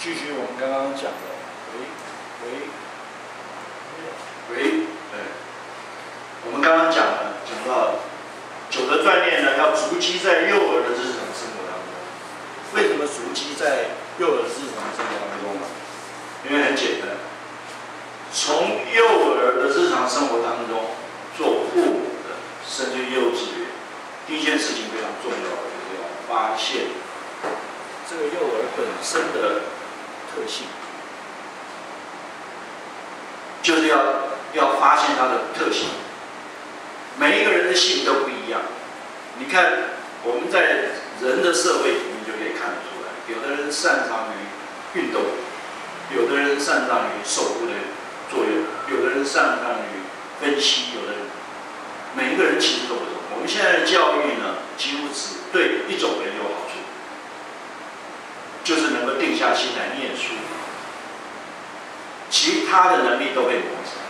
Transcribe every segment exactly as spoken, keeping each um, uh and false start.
继续我们刚刚讲的，喂喂喂，对，我们刚刚讲了，讲到酒的锻炼呢，要逐基在幼儿的日常生活当中。为什么逐基在幼儿的日常生活当中呢？因为很简单，从幼儿的日常生活当中做父母的，甚至幼稚园，第一件事情非常重要的就是要发现这个幼儿本身的特性，就是要要发现它的特性。每一个人的性都不一样。你看，我们在人的社会里面就可以看得出来，有的人擅长于运动，有的人擅长于守护的作用，有的人擅长于分析，有的人，每一个人其实都不同。我们现在的教育呢，几乎只对一种人有好处，就是能够定下心来念书，其他的能力都被磨杀，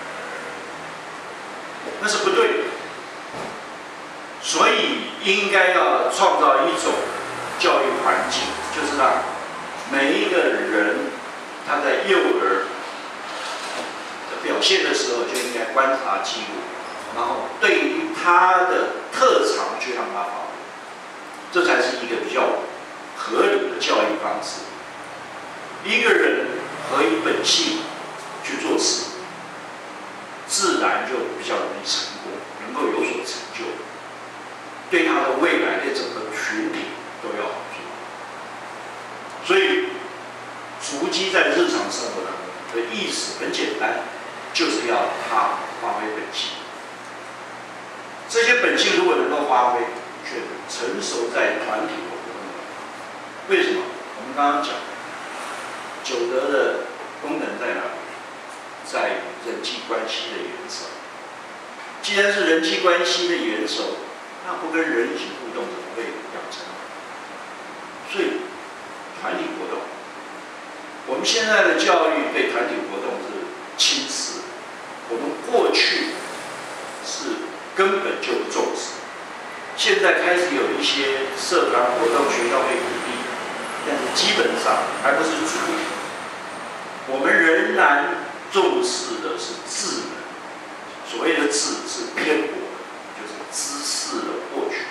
那是不对的。所以应该要创造一种教育环境，就是让每一个人他在幼儿的表现的时候，就应该观察记录，然后对于他的特长去让他发挥，这才是一个比较合理的教育方式。一个人合于本性去做事，自然就比较容易成功，能够有所成就，对他的未来对整个群体都有好处。所以，逐基在日常生活当中的意思很简单，就是要他发挥本性。这些本性如果能够发挥，却成熟在团体活动中。为什么？我们刚刚讲，酒德的功能在哪里？在于人际关系的元首。既然是人际关系的元首，那不跟人一起互动怎么会养成？所以，团体活动，我们现在的教育对团体活动是轻视，我们过去是根本就不重视，现在开始有一些社团活动，学校会鼓励，但是基本上还不是主流。我们仍然重视的是智能，所谓的智是偏颇的，就是知识的获取。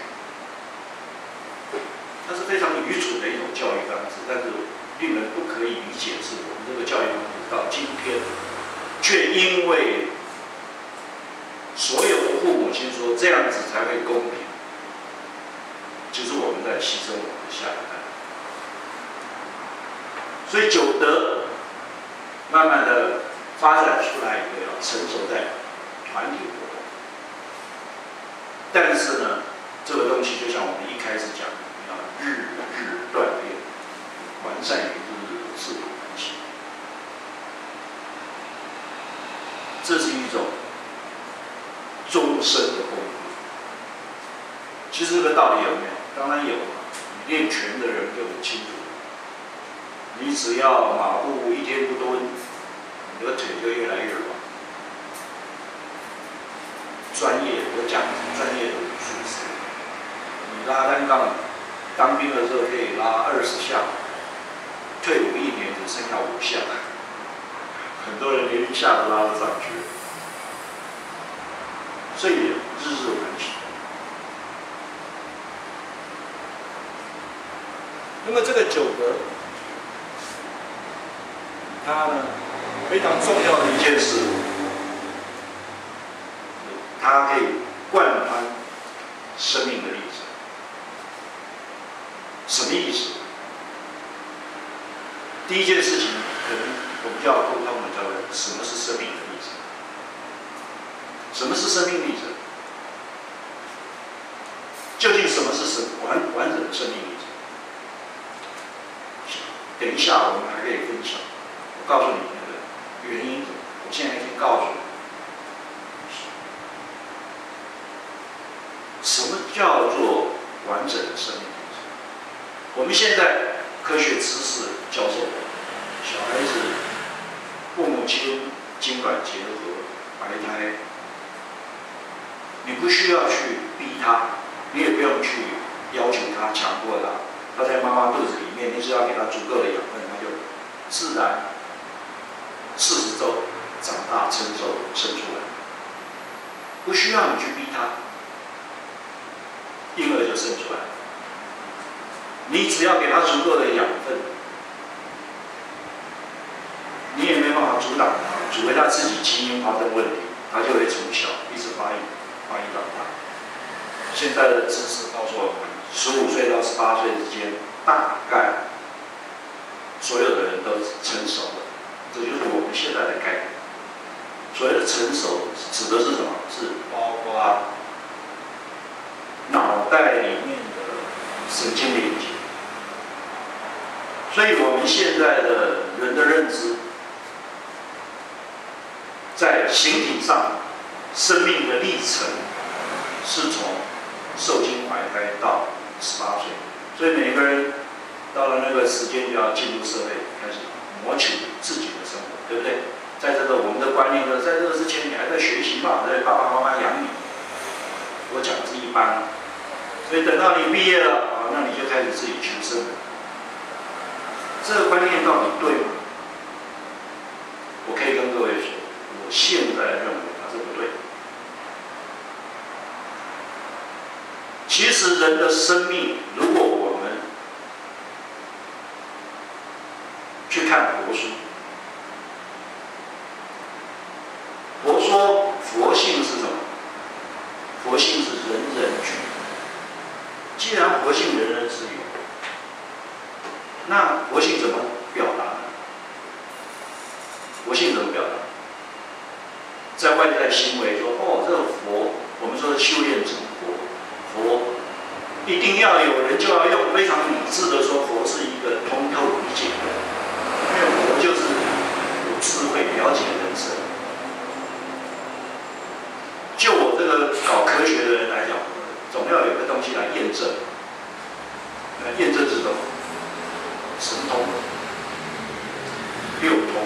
它是非常愚蠢的一种教育方式，但是令人不可以理解的是，我们这个教育方式到今天，却因为所有的父母亲说这样子才会公平，就是我们在牺牲我们的下一代。所以酒德慢慢的发展出来以后，要成熟在团体活动。但是呢，这个东西就像我们一开始讲的，要日日锻炼，完善于日日的自我关系。这是一种终身的功夫。其实这个道理有没有？当然有嘛。你练拳的人就很清楚。你只要马步一天不蹲，你的腿就越来越软。专业，我讲专业的武术师，你拉单杠，当兵的时候可以拉二十下，退伍一年只剩下五下，很多人连一下都拉不上去。所以日日完成。那么这个酒德，它呢非常重要的一件事，它可以贯穿生命的历程。什么意思？第一件事情，可能我们就要沟通的叫做什么是生命的历程？什么是生命历程？究竟什么是生完完整的生命历程？等一下我们还可以分享。我告诉你那个原因，我现在已经告诉你。什么叫做完整的生命历程？我们现在科学知识教授，小孩子父母亲精卵结合怀胎，你不需要去逼他，你也不用去要求他、强迫他，他在妈妈肚子里面，你只要给他足够的养分，他就自然四十周长大成熟生出来，不需要你去逼他，婴儿就生出来。你只要给他足够的养分，你也没办法阻挡他，除非他自己基因发生问题，他就会从小一直发育，发育到大。现在的知识告诉我们，十五岁到十八岁之间，大概所有的人都成熟了，这就是我们现在的概念。所谓的成熟，指的是什么？是包括脑袋里面的神经连接。所以我们现在的人的认知，在形体上，生命的历程是从受精怀胎到十八岁，所以每个人到了那个时间就要进入社会，开始谋取自己的生活，对不对？在这个我们的观念呢，在这个之前你还在学习嘛，在爸爸妈妈养你，我讲的是一般，所以等到你毕业了啊，那你就开始自己求生。这个观念到底对吗？我可以跟各位说，我现在认为它是不对。其实人的生命，如果我们去看佛书，佛说佛性是什么？佛性是人人具。既然佛性人人自有，那佛性怎么表达呢？佛性怎么表达？在外在行为说，哦，这个佛，我们说修炼成佛，佛一定要有人就要用非常理智的说，佛是一个通透理解的，因为佛就是有智慧，了解人生。就我这个搞科学的人来讲，总要有个东西来验证。来验证是什么？神通、六通。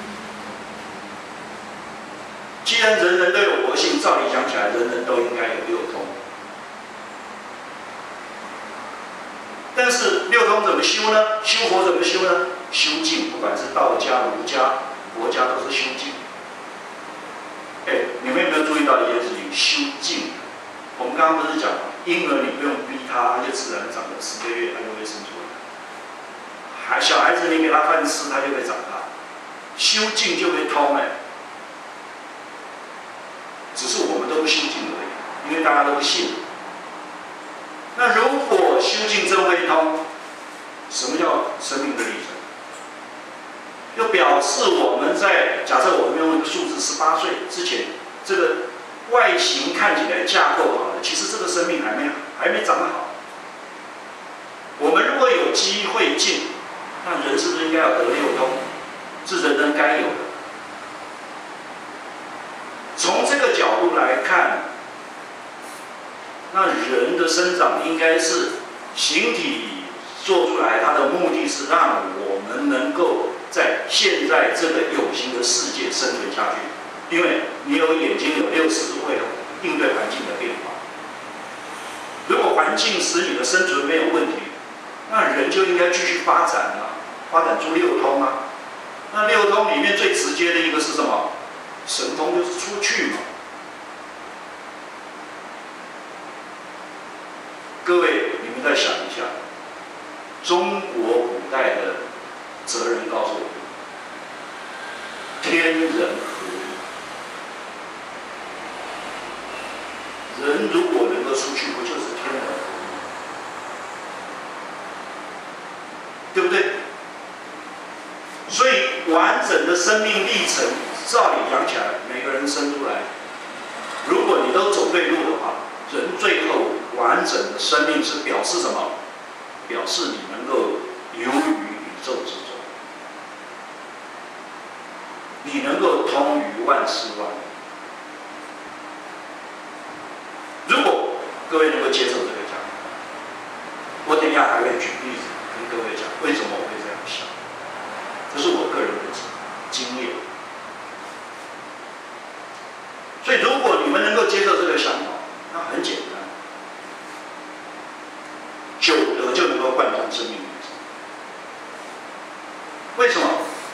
既然人人都有佛性，照理讲起来，人人都应该有六通。但是六通怎么修呢？修佛怎么修呢？修静，不管是道家、儒家、佛家，都是修静。哎，你们有没有注意到一件事情？修静。我们刚刚不是讲，婴儿你不用逼他，他就自然长了十个月，他就会生出来。还小孩子你给他饭吃，他就会长大。修静就会通哎。只是我们都不修静而已，因为大家都不信。那如果修静真会通，什么叫生命的历程？就表示我们在假设我们用一个数字十八岁之前，这个外形看起来架构好了，其实这个生命还没还没长好。我们如果有机会进，那人是不是应该要得六通？是人人该有的。从这个角度来看，那人的生长应该是形体做出来，它的目的是让我们能够在现在这个有形的世界生存下去。因为你有眼睛，有六识，会应对环境的变化。如果环境使你的生存没有问题，那人就应该继续发展啊，发展出六通啊。那六通里面最直接的一个是什么？神通，就是出去嘛。各位，你们再想一下，中国古代的哲人告诉我们，天人合一。人如果能够出去，不就是天人合一？对不对？所以完整的生命历程，照理讲起来，每个人生出来，如果你都走对路的话，人最后完整的生命是表示什么？表示你能够游于宇宙之中，你能够通于万事万物。如果各位能够接受这个讲法，我等一下还会举例子跟各位讲为什么我会这样想，这是我个人的经验。所以，如果你们能够接受这个想法，那很简单，久德就能够贯穿生命历程。为什么？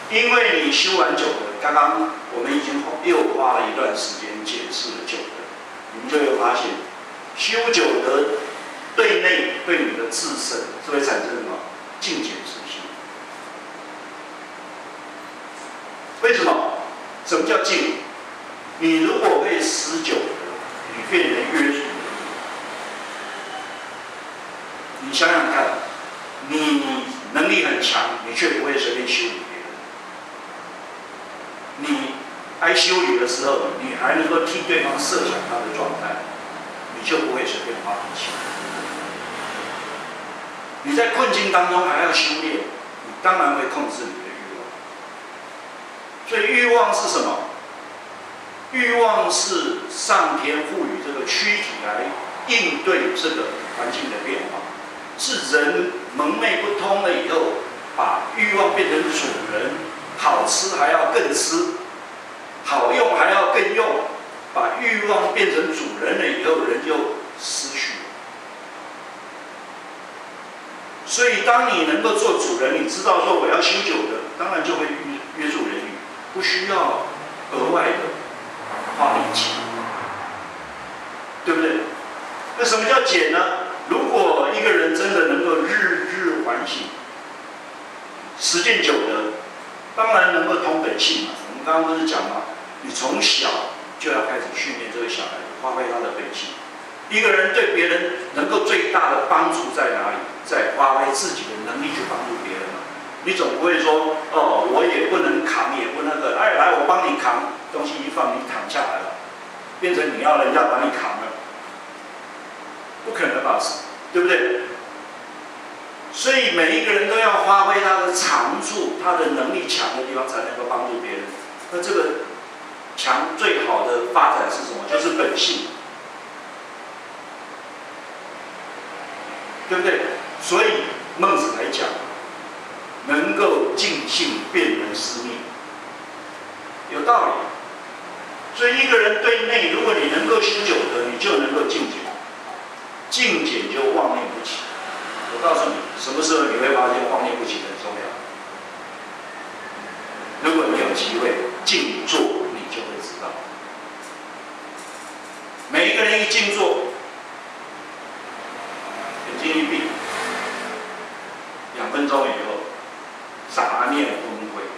因为你修完九德，刚刚我们已经又花了一段时间解释了九德，你们就会发现，修九德对内对你的自身是会产生什么净减之心。为什么？什么叫净？你如果会持九德，你变成约束。你想想看，你能力很强，你却不会随便修理别人。你挨修理的时候，你还能够替对方设想他的状态，你就不会随便发脾气。你在困境当中还要修炼，你当然会控制你的欲望。所以欲望是什么？欲望是上天赋予这个躯体来应对这个环境的变化。是人蒙昧不通了以后，把欲望变成主人，好吃还要更吃，好用还要更用，把欲望变成主人了以后，人就失去了。所以，当你能够做主人，你知道说我要修九德，当然就会约约束人欲，不需要额外的花力气，对不对？那什么叫减呢？如果一个人真的能够日日反省，实践九德，当然能够通本性嘛。我们刚刚不是讲嘛，你从小就要开始训练这个小孩子发挥他的本性。一个人对别人能够最大的帮助在哪里？在发挥自己的能力去帮助别人嘛。你总不会说，哦，我也不能扛，也不那个，哎，来我帮你扛，东西一放你躺下来了，变成你要人家把你扛了。不可能吧，对不对？所以每一个人都要发挥他的长处，他的能力强的地方，才能够帮助别人。那这个强最好的发展是什么？就是本性，对不对？所以孟子来讲，能够尽性辨人思命，有道理。所以一个人对内，如果你能够修九德，你就能够净减。净减就妄念不起。我告诉你，什么时候你会发现妄念不起很重要？如果你有机会静坐，你就会知道。每一个人一静坐，眼睛一闭，两分钟以后，杂念昏聩。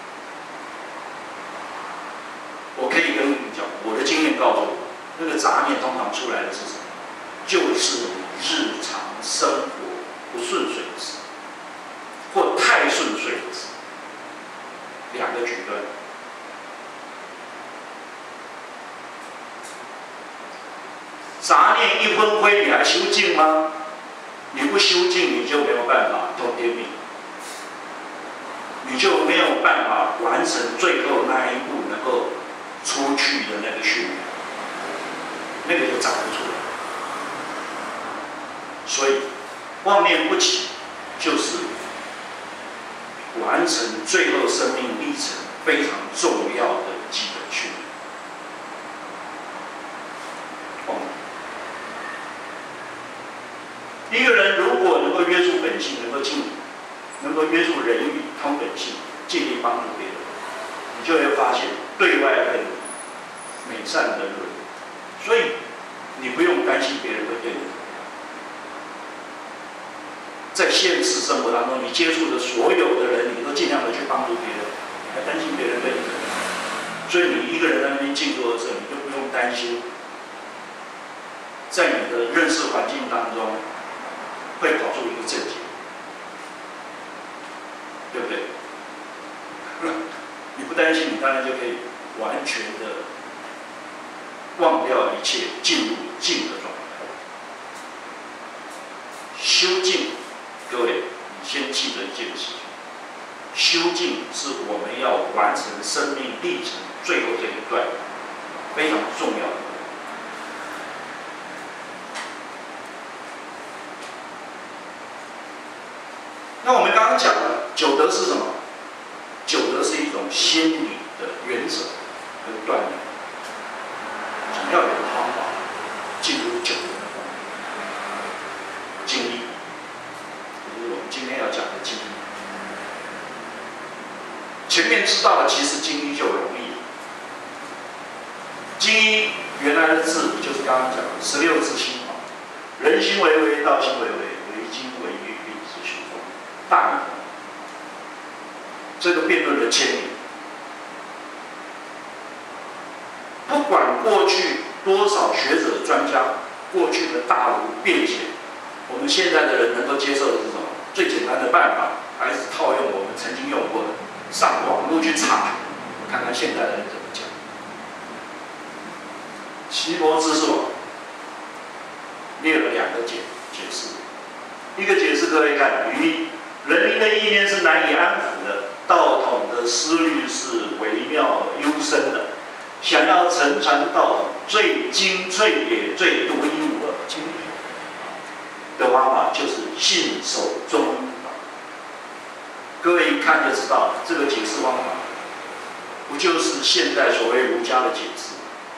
我可以跟你讲，我的经验告诉我，那个杂念通常出来的是什么？就是日常生活不顺遂的事，或太顺遂的事，两个极端。杂念一昏聩，你还修静吗？你不修静，你就没有办法通天命，你就没有办法完成最后那一步能够出去的那个训练，那个就长不出来。所以，妄念不起，就是完成最后生命历程非常重要的基本训练。一个人如果能够约束本性，能够尽，能够约束人欲，通本性，尽力帮助别人，你就会发现对外很美善人伦，所以你不用担心别人会对你。在现实生活当中，你接触的所有的人，你都尽量的去帮助别人，还担心别人对你怎么样？所以你一个人在那边静坐的时候，你就不用担心，在你的认识环境当中会跑出一个正解，对不对？你不担心，你当然就可以完全的忘掉一切，进入静的状态。修静。各位，你先记得一件事情：修静是我们要完成生命历程最后这一段非常重要的。那我们刚刚讲了，九德是什么？九德是一种心理的原则跟锻炼，总要有方法进入九德的方法，经历。今天要讲的经历， 前面知道了，其实经一就容易了。经一原来的字就是刚刚讲的十六字心法，人心为微，道心为微，为经为喻，运之虚中，大义。这个辩论的牵引，不管过去多少学者专家，过去的大儒辩解，我们现在的人能够接受的是什么？最简单的办法，还是套用我们曾经用过的，上网络去查，看看现在的人怎么讲。奇摩知识网列了两个解解释，一个解释各位看，于人民的意念是难以安抚的，道统的思虑是微妙幽深的，想要承传道统最精粹也最独一无二的方法，就是信守中庸。各位一看就知道，这个解释方法不就是现在所谓儒家的解释？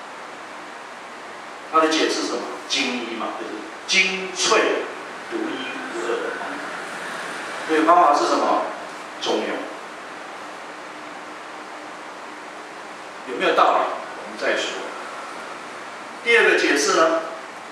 它的解释是什么？精一嘛，就是精粹独一无二的方法。所以方法是什么？中庸。有没有道理？我们再说。第二个解释呢？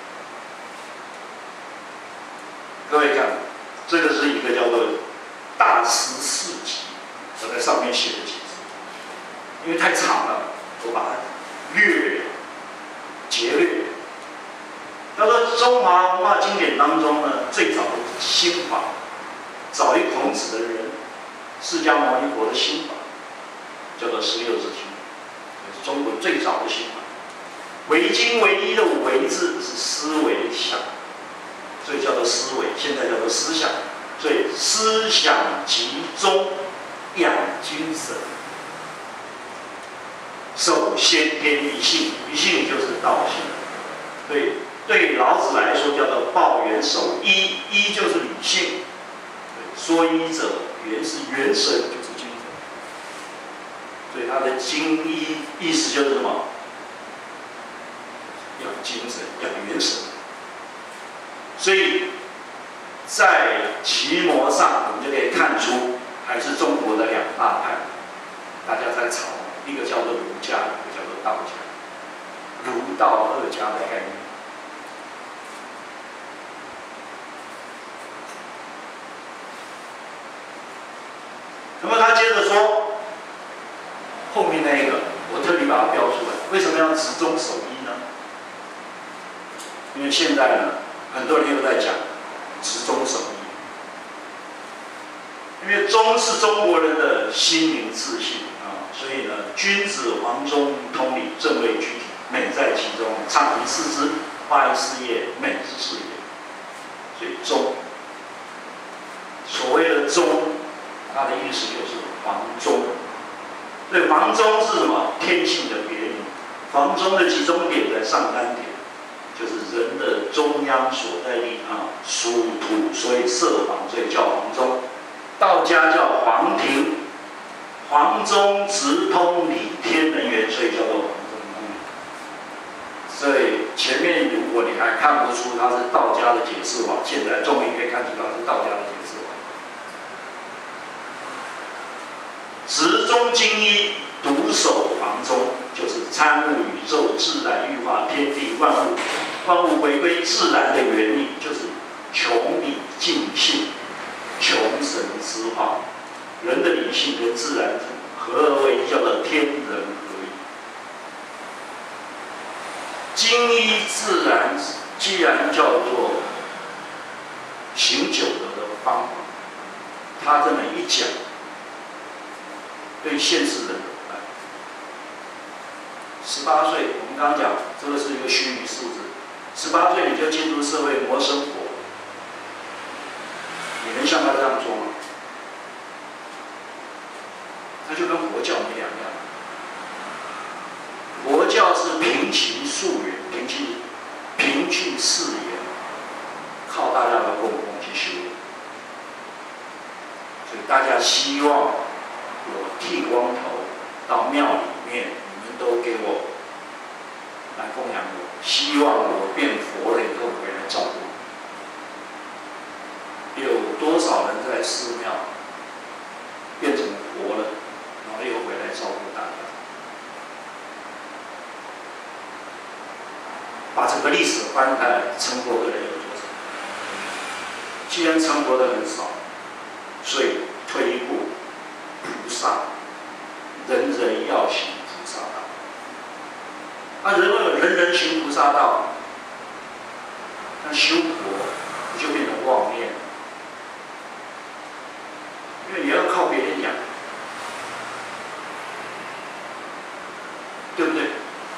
各位看，这个是一个叫做大师四集，我在上面写的解释，因为太长了，我把它略劫略。他说，中华文化经典当中呢，最早的心法，早于孔子的人，释迦牟尼佛的心法，叫做十六字心法，是中国最早的心法。唯精唯一的唯字是思维想，所以叫做思维，现在叫做思想。所以思想集中，养精神。首先天一性，一性就是道性。所以对老子来说叫做抱元守一，一就是理性。说一者，元是元神，就是精神。所以他的精一意思就是什么？养精神，养元神。所以在奇摩上，我们就可以看出，还是中国的两大派，大家在吵，一个叫做儒家，一个叫做道家，儒道二家的概念。那么他接着说，后面那一个，我特地把它标出来，为什么要执中守一呢？因为现在呢，很多人又在讲执中守一，因为忠是中国人的心灵自信啊，所以呢，君子黄忠，通理正位具体，美在其中，畅于四肢，化于事业，美之事业。所以忠，所谓的忠，它的意思就是黄忠。所以黄忠是什么？天性的别名。黄忠的集中点在上丹田。就是人的中央所在地啊，属土，所以色黄，所以叫黄忠。道家叫黄庭，黄忠直通理天人缘，所以叫做黄忠通理。所以前面如果你还看不出它是道家的解释法，现在终于可以看出它是道家的解释法。直中精一，独守黄忠，就是参悟宇宙自然欲化天地万物。万物回归自然的原理，就是穷理尽性，穷神之化。人的理性跟自然合而为一，叫做天人合一。精一自然，既然叫做行九德的方法，他这么一讲，对现世人怎么办？十八岁，我们刚刚讲，这个是一个虚拟数字。十八岁你就进入社会谋生活，你能像他这样做吗？那就跟佛教没两样。佛教是平其溯源，平其平去誓言，靠大家的共同去修炼。所以大家希望我剃光头到庙里面，你们都给我来供养我。希望我变佛了以后回来照顾我。有多少人在寺庙变成佛了，然后历史翻开来，成佛的人有多少？既然成佛的很少，所以退一步，菩萨，人人要行菩萨道。啊，人若人人行菩萨道，那修佛就变成妄念，因为你要靠别人养，对不对？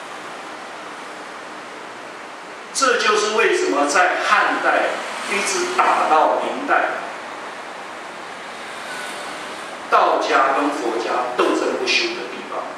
这就是为什么在汉代一直打到明代，道家跟佛家斗争不休的地方。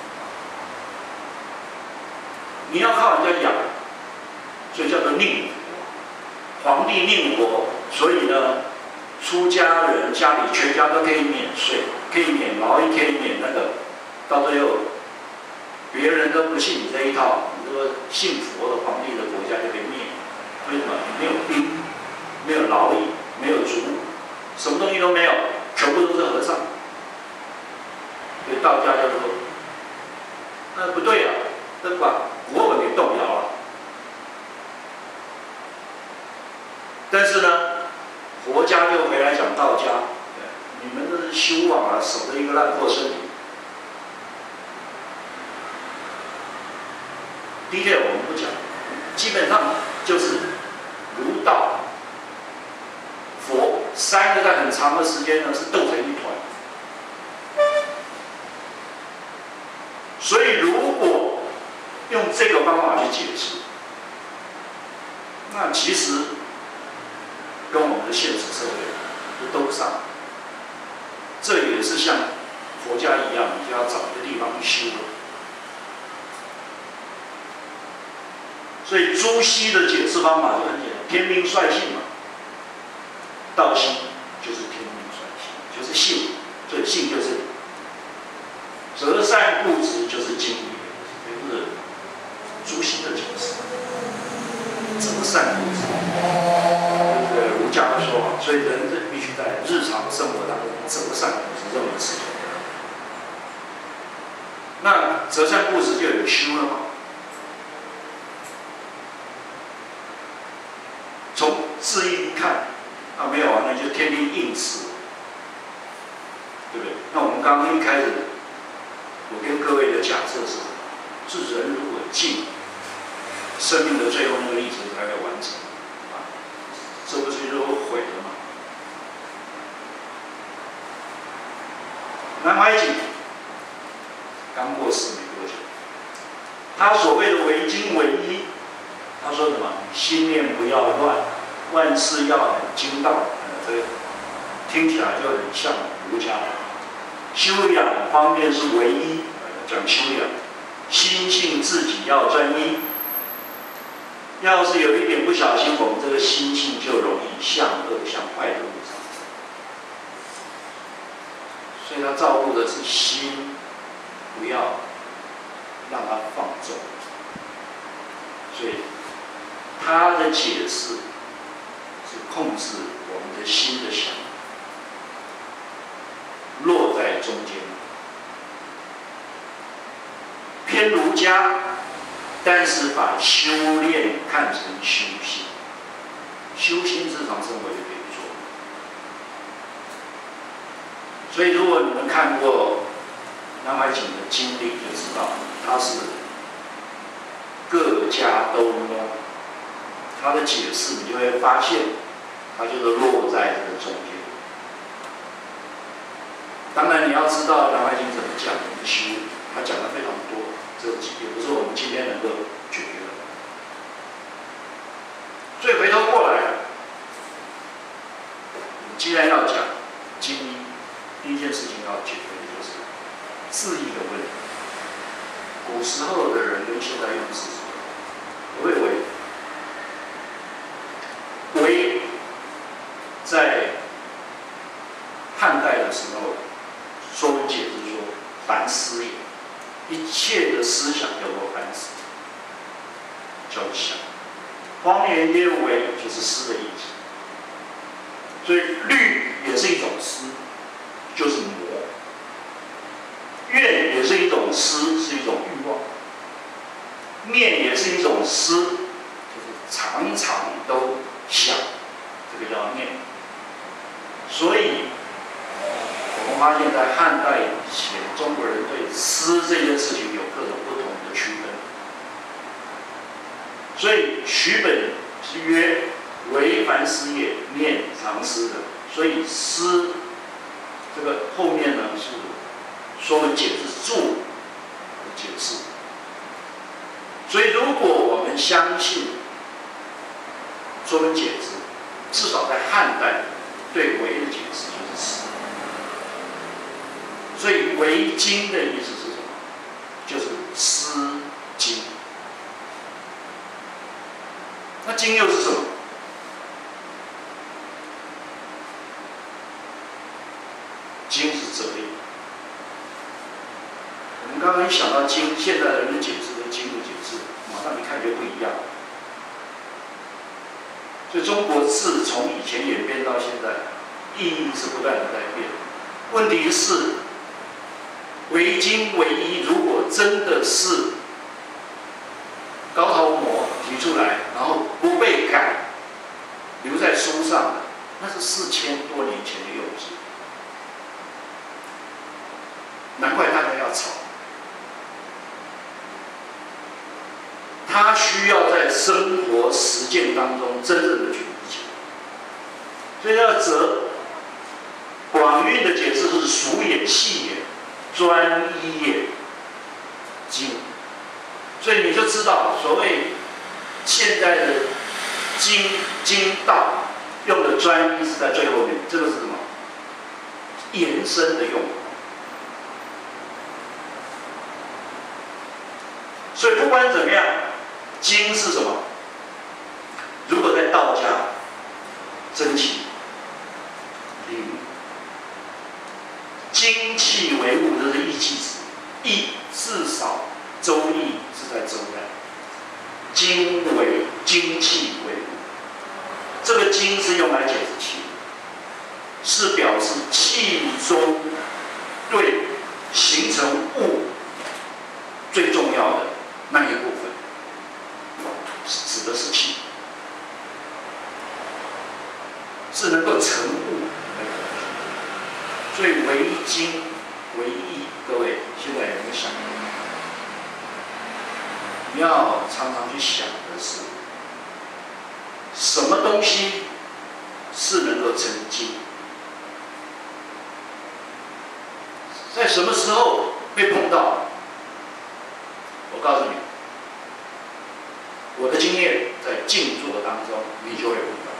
你要靠人家养，所以叫做宁佛。皇帝宁佛，所以呢，出家人家里全家都可以免税，可以免劳役，可以免那个，到最后，别人都不信你这一套，你这个信佛的皇帝的国家就被灭。为什么？没有兵，没有劳役，没有族务，什么东西都没有，全部都是和尚。所以道家叫做，那不对啊，这把国本给动摇了。但是呢，佛家就回来讲道家，你们这是修网啊，守着一个烂破身体。detail 我们不讲，基本上就是儒道、佛三个在很长的时间呢是斗成一团。所以如果用这个方法去解释，那其实跟我们的现实社会就都上。这也是像佛家一样，你就要找一个地方去修。所以朱熹的解释方法就很简单，天命率性嘛。道心就是天命率性，就是性，所以性就是择善固执就是经理，这就是朱熹的解释。择善固执，这个儒家的说法，所以人必须在日常生活当中择善固执这种事情。那择善固执就有修了吗？从字义一看，啊没有啊，那就天命应时，对不对？那我们刚刚一开始，我跟各位的假设是，是人如果尽生命的最后那个历程才会完成，啊，这不是就毁了吗？南怀瑾刚过世没多久，他所谓的唯精唯一。他说什么？心念不要乱，万事要很精到。呃，这个听起来就很像儒家。修养方面是唯一，讲修养，心性自己要专一。要是有一点不小心，我们这个心性就容易向恶向坏的路上。所以他照顾的是心，不要让它放纵。所以。他的解释是控制我们的心的想法，落在中间，偏儒家，但是把修炼看成修行，修行日常生活就可以做。所以，如果你们看过南怀瑾的经历，就知道他是各家都摸。他的解释，你就会发现，他就是落在这个中间。当然，你要知道南怀瑾怎么讲修，他讲的非常多，这也不是我们今天能够解决的。所以回头过来，你既然要讲经医，第一件事情要解决的就是字义的问题。古时候的人跟现在用字，我认为。唯在汉代的时候，说文解字说“凡思也”，一切的思想叫做凡思，叫做想。荒年曰唯，就是思的意思。所以虑也是一种思，就是魔；怨也是一种思，是一种欲望；念也是一种思，就常常都想，这个要念。所以，我们发现，在汉代以前，中国人对诗这件事情有各种不同的区分。所以，许本之曰：“唯凡诗也，念常思的。”所以，诗这个后面呢是《说文解字》注的解释。所以，如果我们相信《说文解字》，至少在汉代对“为”的解释就是诗。所以“为经”的意思是什么？就是诗经。那经又是什么？经是哲理。我们刚刚一想到经，现在人的解释跟经的解释，马上一看就不一样。所以中国字从以前演变到现在，意义是不断的在变。问题是，为经为一，如果真的是高陶模提出来，然后不被改，留在书上的，那是四千多年前的幼稚。难怪大家要吵。他需要在生活实践当中真正的去理解，所以要哲。广韵的解释是俗也、细也、专一也、经。所以你就知道，所谓现在的经经道用的专一是在最后面，这个是什么？延伸的用法。所以不管怎么样，经是什么？如果在道家，真气、灵、精气为物，这是义气词。义至少《周易》是在周代，精为精气为物。这个精是用来解释气，是表示气中对形成物最重要的那一部分，指的是气，是能够成物的东西。所以为精为义，各位现在有没有想过？你要常常去想的是，什么东西是能够成精？在什么时候会碰到？我告诉你，我的经验在静坐当中，你就会碰到。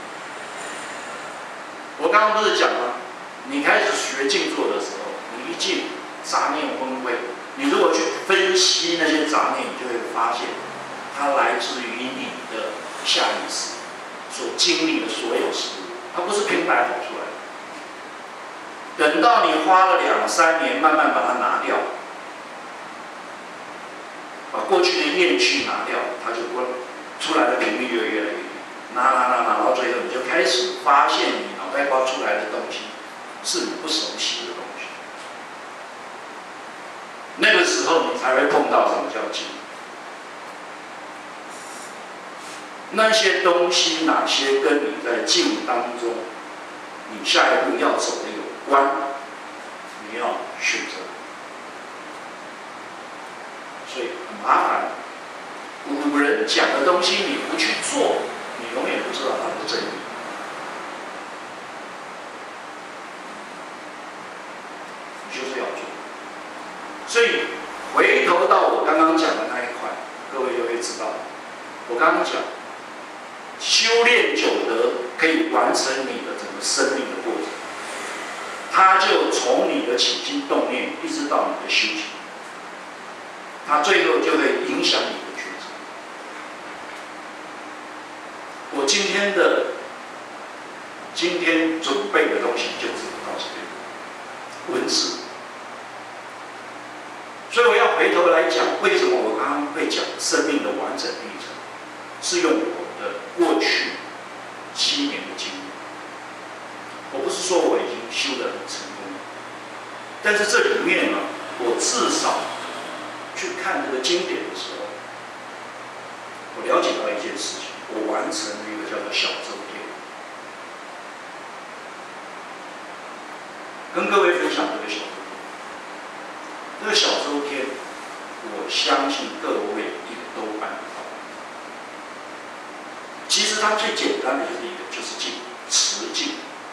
我刚刚不是讲了，你开始学静坐的时候，你一静，杂念昏聩，你如果去分析那些杂念，你就会发现，它来自于你的下意识所经历的所有事物，它不是平白跑出来的。等到你花了两三年，慢慢把它拿掉，把过去的厌气拿掉，它就会出来的频率就越来越低。拿拿拿拿到最后，你就开始发现你脑袋瓜出来的东西是你不熟悉的东西。那个时候你才会碰到什么叫静。那些东西哪些跟你在静当中，你下一步要走的有关，你要选择。所以很麻烦。古人讲的东西你不去做，你永远不知道它的真理。你就是要做。所以回头到我刚刚讲的那一块，各位就会知道，我刚刚讲，修炼久德可以完成你的整个生命的过程，它就从你的起心动念一直到你的修行，它最后就会影响你的抉择。我今天的今天准备的东西就只能到这边，文字。所以我要回头来讲，为什么我刚刚会讲生命的完整历程，是用我的过去七年的经历。我不是说我已经修得很成功，但是这里面呢，我至少去看这个经典的时候，我了解到一件事情。 我完成了一个叫做小周天，跟各位分享这个小周天。这个小周天，我相信各位也都办得到。其实它最简单的就是一个，就是静，持静。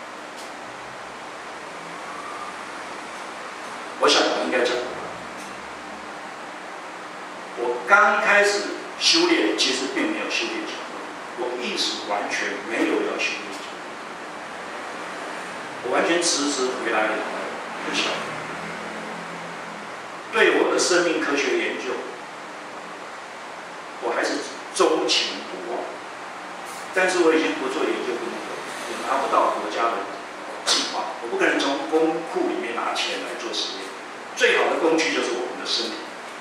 我想我应该讲，我刚开始修炼，其实并没有修炼成功，我意识完全没有要修炼成功，我完全迟迟回来了，不晓得。对我的生命科学研究，我还是钟情不忘，但是我已经不做研究工作，也拿不到国家的计划，我不可能从公库里面拿钱来做实验。最好的工具就是我们的身体，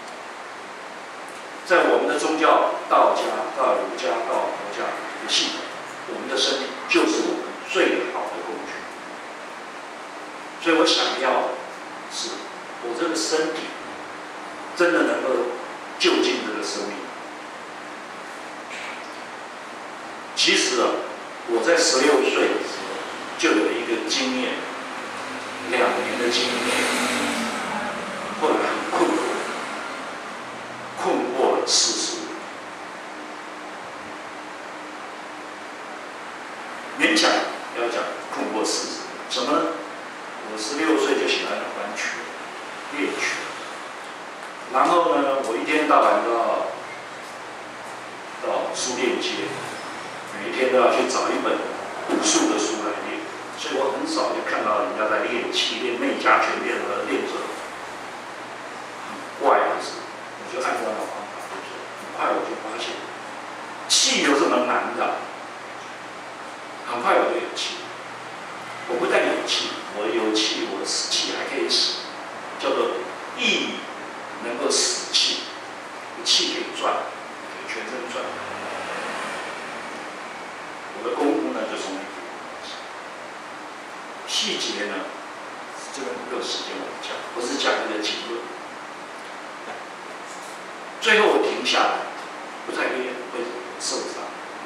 在我们的宗教，道家、到儒家、到佛家的系统，我们的身体就是我们最好的工具。所以我想要的是，我这个身体真的能够救尽这个生命。其实啊，我在十六岁的时候就有一个经验，两年的经验。后来很困惑，困惑了四十年，勉强要讲困惑四十年。什么呢？我十六岁就喜欢玩曲，练曲，然后呢，我一天到晚都要到书店街，每一天都要去找一本武术的书来练，所以我很少就看到人家在练气、练内家拳、练和练这。怪的是，我就按照那方法去做，很快我就发现，气有这么难的，很快我就有气。我不但有气，我有气，我使气还可以使，叫做意能够使气，气可以转，可以全身转。我的功夫呢，就从那里开始。细节呢，这个不够时间我讲，我只讲一个结论。最后我停下来，不再练，会受伤。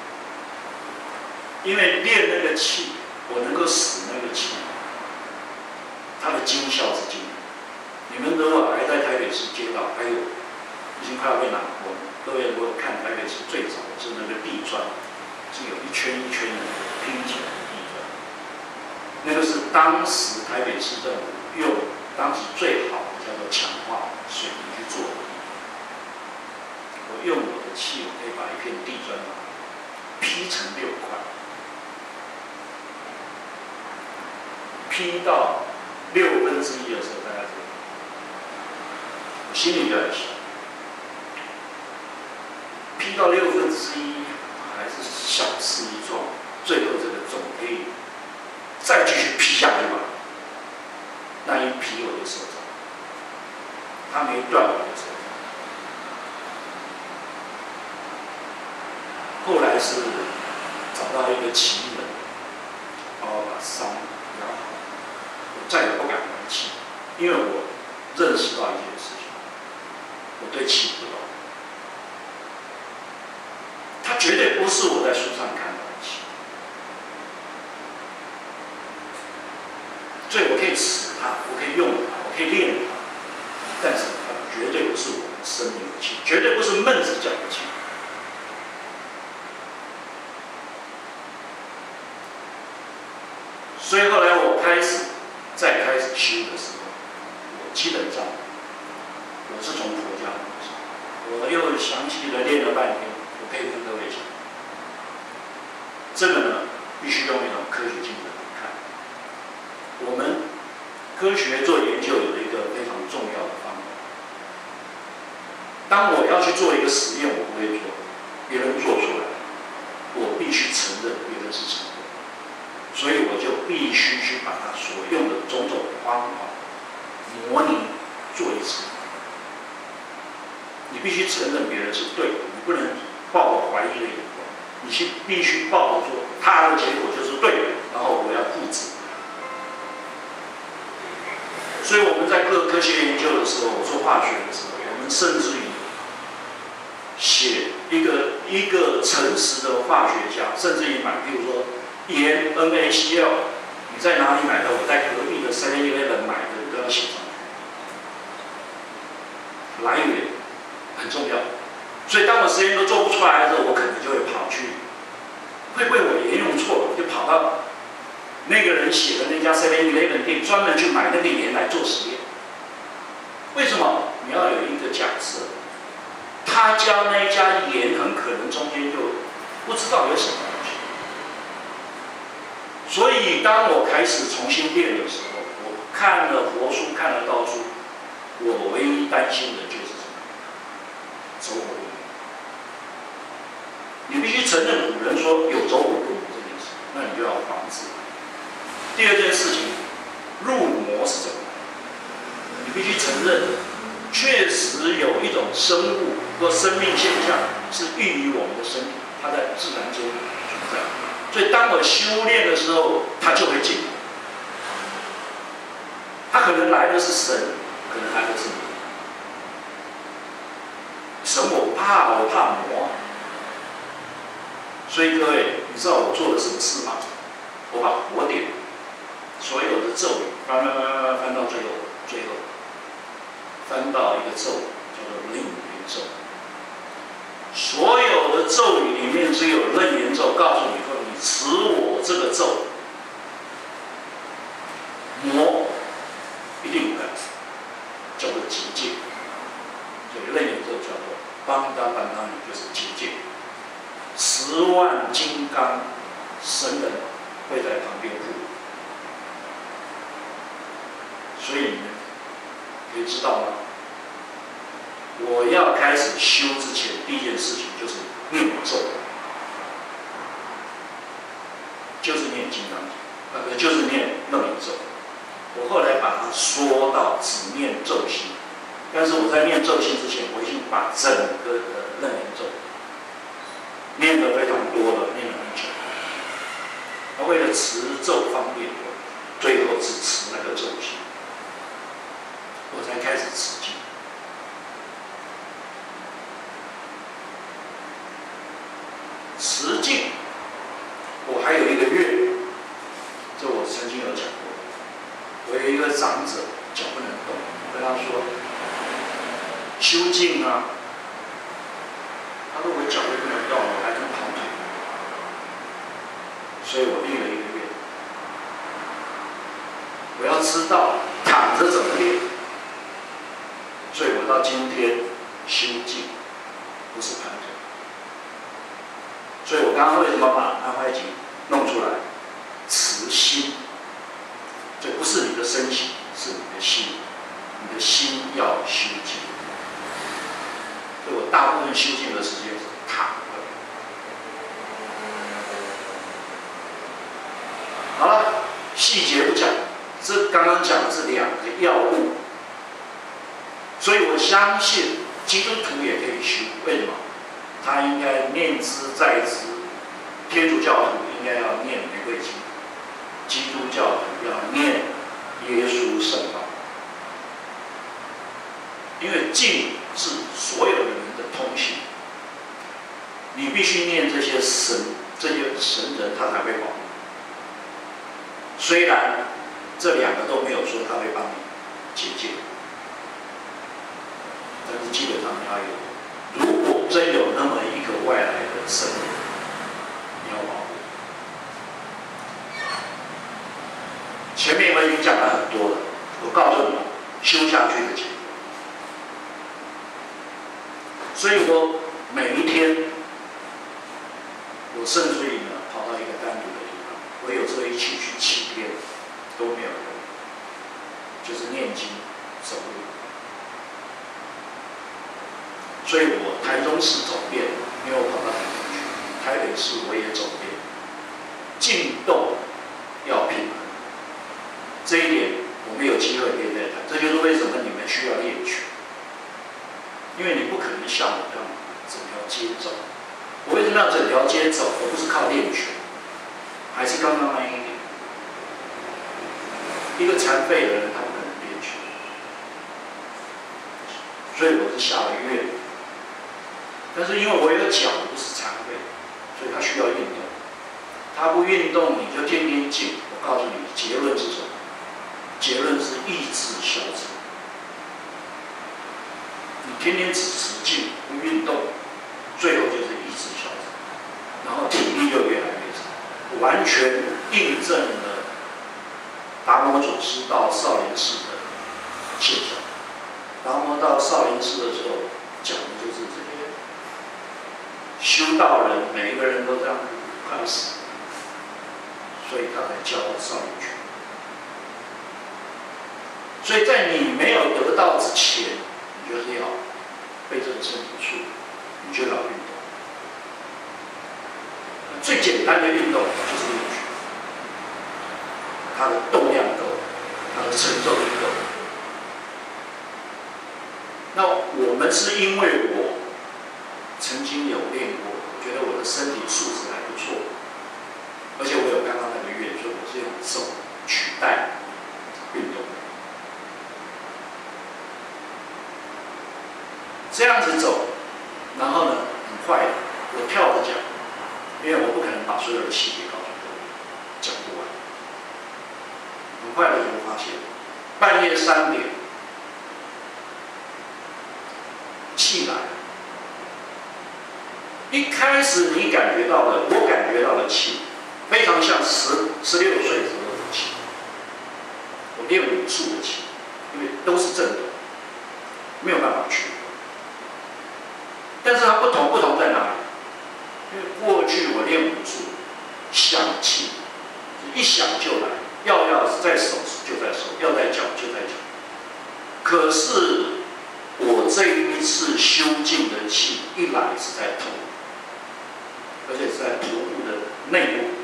因为练那个气，我能够使那个气，它的精效是惊人。你们如果还在台北市街道，还有已经快要被拿过了。各位如果看台北市最早的是那个地砖，是有一圈一圈的拼起来的地砖，那个是当时台北市政府用当时最好的叫做强化水泥去做的。我用我的气，我可以把一片地砖劈成六块，劈到六分之一的时候，大家知道，我心里就在想，劈到六分之一还是小事一桩，最后这个总可以再继续劈下去吧。那一劈我就受伤，它没断我就受伤。后来是找到一个奇人，帮我把伤养好，我再也不敢玩气，因为我认识到一件事情，我对气不懂，它绝对不是我在书上看到的气，所以我可以使它，我可以用它，我可以练它，但是它绝对不是我们生命的气，绝对不是闷子讲的气。所以后来我开始再开始修的时候，我基本上我是从佛家开始，我又详细的练了半天，我可以跟各位讲，这个呢必须用一种科学精神来看。我们科学做研究有一个非常重要的方法，当我要去做一个实验，我不会做，别人做出来，我必须承认别人是成功。所以我就必须去把它所用的种种方法模拟做一次。你必须承认别人是对的，你不能抱着怀疑的眼光，你是必须抱着说他的结果就是对的，然后我要复制。所以我们在做科学研究的时候，我做化学的时候，我们甚至于写一个一个诚实的化学家，甚至于买，比如说盐 NaCl， 你在哪里买的？我在隔壁的 seven eleven 买的，都要写上去。来源很重要，所以当我实验都做不出来的时候，我可能就会跑去，会不会我盐用错了，我就跑到那个人写的那家 seven eleven 店，专门去买那个盐来做实验。为什么？你要有一个假设。他家那一家盐很可能中间就不知道有什么东西，所以当我开始重新练的时候，我看了佛书，看了道书，我唯一担心的就是什么？走火入魔。你必须承认古人说有走火入魔这件事，那你就要防止。第二件事情，入魔是怎么来？你必须承认。确实有一种生物或生命现象是异于我们的身体，它在自然中存在。所以当我修炼的时候，它就会进来。它可能来的是神，可能来的是魔。神我怕，我怕魔。所以各位，你知道我做了什么事吗？我把佛典所有的咒语翻翻翻翻翻到最后，最后。翻到一个咒，叫做楞严咒。所有的咒语里面，只有楞严咒告诉你说，你持我这个咒，魔一定不敢，叫做结界。所以楞严咒叫做邦达班达尼，就是结界。十万金刚神人会在旁边护。所以你们可以知道吗？我要开始修之前，第一件事情就是念咒，就是念金刚经，呃，就是念楞严咒。我后来把它缩到只念咒心，但是我在念咒心之前，我已经把整个的楞严咒念得非常多了，念了很久。那为了持咒方便，最后只持那个咒心。我才开始持经，持经，我还有一个愿，这我曾经有讲过。我有一个长者脚不能动，我跟他说修静啊，他说我脚都不能动，我还能跑腿，所以我立了一个愿，我要知道躺着怎么练。所以我到今天修静不是盘腿，所以我刚刚为什么把《安怀经》弄出来？持心，这不是你的身体，是你的心，你的心要修静。所以我大部分修静的时间是躺着。好了，细节不讲，这刚刚讲的是两个要务。所以我相信基督徒也可以修，为什么？他应该念之在之。天主教徒应该要念玫瑰经，基督教徒要念耶稣圣道。因为经是所有人的通信，你必须念这些神，这些神人他才会保护。虽然这两个都没有说他会帮你解戒。但是基本上要有，如果真有那么一个外来的神，你要保护。前面我已经讲了很多了，我告诉你，修下去的结果。所以我每一天，我甚至于呢跑到一个单独的地方，我有时候一起去七天都没有人，就是念经、走路。所以我台中市走遍，因为我跑到台中去，台北市我也走遍，静动要平衡，这一点我们有机会可以再谈。这就是为什么你们需要练拳，因为你不可能像我这样整条街走。我为什么要整条街走，而不是靠练拳？还是刚刚那一点，一个残废的人他不可能练拳，所以我是下了愿。 但是因为我有脚不是残废，所以他需要运动。他不运动，你就天天静。我告诉你，结论是什么？结论是意志消沉。你天天只持静不运动，最后就是意志消沉，然后体力就越来越差，完全印证了达摩祖师到少林寺的现象。达摩到少林寺的时候，讲的就是这些修道人，每一个人都这样快死，所以他才教少林拳。所以在你没有得到之前，你就是要被这个身体束缚，你就要运动。最简单的运动就是练拳，它的动量够，它的承受力够。那我们是因为我曾经有练过，我觉得我的身体素质还不错，而且我有刚刚那个月，所以我是用手取代运动。这样子走，然后呢，很快的，我跳着讲，因为我不可能把所有的细节告诉各位，讲不完。很快的就发现，半夜三点，气来了。一开始你感觉到了，我感觉到了气，非常像十十六岁时候的气。我练武术的气，因为都是正的，没有办法去。但是它不同，不同在哪里？因为过去我练武术，想气，一想就来，要要在手就在手，要在脚就在脚。可是我这一次修静的气一来是在头，而且是在头部的内部。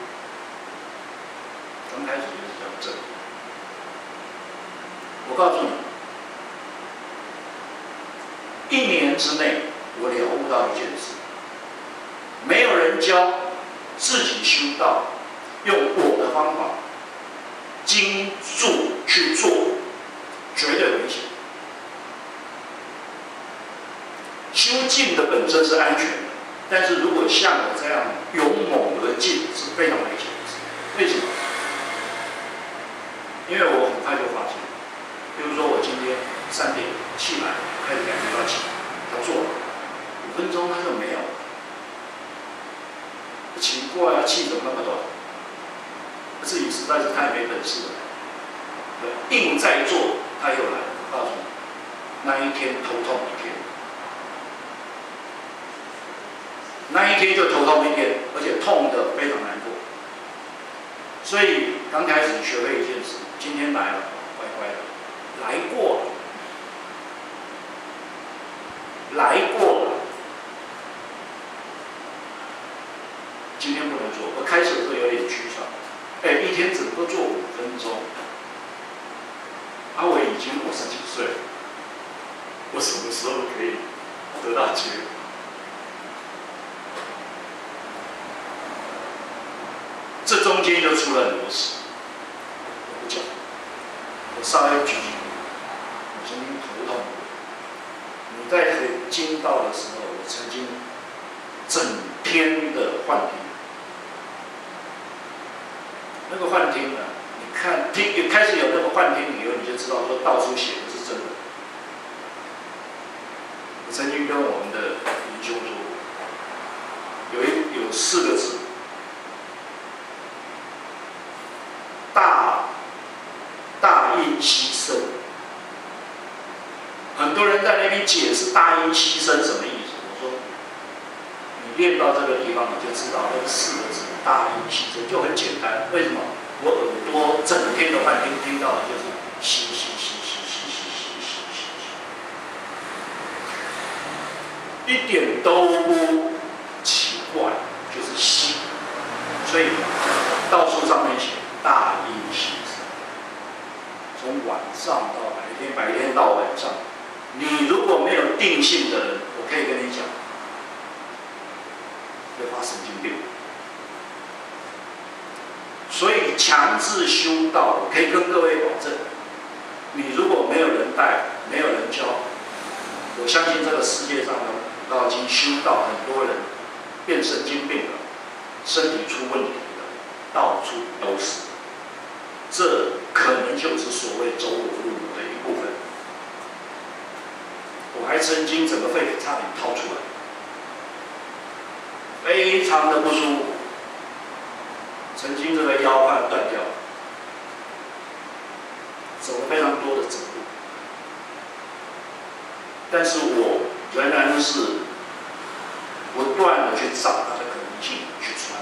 刚开始就是这样正。我告诉你，一年之内。我了悟到一件事，没有人教，自己修道，用我的方法，精速去做，绝对危险。修静的本身是安全的，但是如果像我这样勇猛而进，是非常危险的事。为什么？因为我很快就发现，比如说我今天三点起来，开始感觉到起，要做了。五分钟他就没有了，奇怪啊，气怎么那么短？自己实在是太没本事了。对，硬再做他又来了。我告诉你，那一天头痛一天，那一天就头痛一天，而且痛得非常难过。所以刚开始学会一件事，今天来了，乖乖的，来过了，来过了。今天不能做，我开始的时候有点沮丧，哎，一天只能够做五分钟，啊，我已经五十几岁了，我什么时候可以得到结果？这中间就出了很多事，我不讲，我稍微举举，我曾经头痛，你在很惊到的时候，我曾经整天的幻听。那个幻听呢？你看听开始有那个幻听以后，你就知道说到处写的是真的。我曾经跟我们的灵修说，有一有四个字，大大音希声。很多人在那边解释大音希声什么意思？我说，你练到这个地方，你就知道那四个字大音希声就很简单。为什么？我耳朵整天的幻听听到的就是吸吸吸吸吸吸吸吸吸，一点都不奇怪，就是吸。所以道书上面写大音希声，从晚上到白天，白天到晚上。你如果没有定性的人，我可以跟你讲，会发神经病。所以强制修道，我可以跟各位保证，你如果没有人带，没有人教，我相信这个世界上的到今修道，很多人变神经病了，身体出问题了，到处都是。这可能就是所谓走火入魔的一部分。我还曾经整个肺差点掏出来，非常的不舒服，曾经这个腰快断掉了，走了非常多的走路，但是我仍然是不断的去找它的可能性去穿。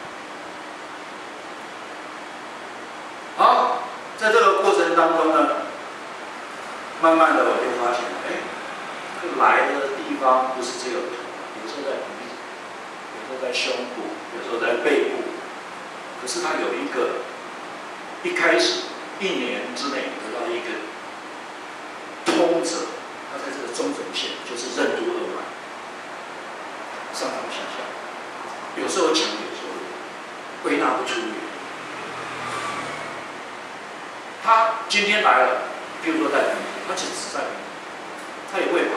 好，在这个过程当中呢，慢慢的我就发现，哎，来的地方不是只有头，有时候在鼻子，有时候在胸部，有时候在背部，可是它有一个，一开始一年之内得到一个通则，它在这个中轴线就是任督二脉，上上下下，有时候强，有时候弱，归纳不出原因。他今天来了，比如说在鼻子，他只是在鼻子，他也会跑。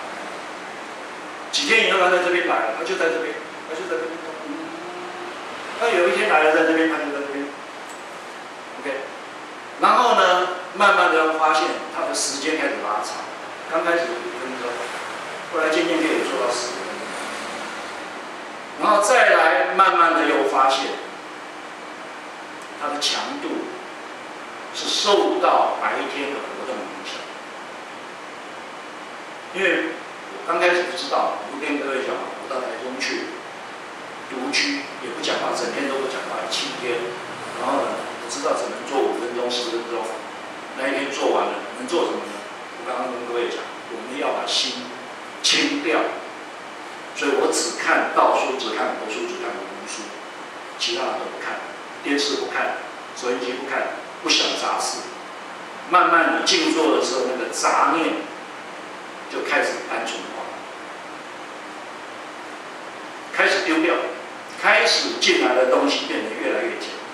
几天以后他在这边来了，他就在这边，他就在这边。他有一天来了，在这边，他就在这边。OK， 然后呢，慢慢的发现他的时间开始拉长，刚开始五分钟，后来渐渐可以做到十分钟，然后再来慢慢的又发现它的强度是受到白天的活动影响，因为我刚开始不知道，我跟各位讲，我到台中去独居，也不讲话，整天都不讲话，七天，然后呢，我知道只能做五分钟、十分钟，那一天做完了，能做什么呢？我刚刚跟各位讲，我们要把心清掉，所以我只看道书，只看佛书，只看文书，其他的都不看，电视不看，收音机不看。不想杂事，慢慢你静坐的时候，那个杂念就开始单纯化，开始丢掉，开始进来的东西变得越来越简单。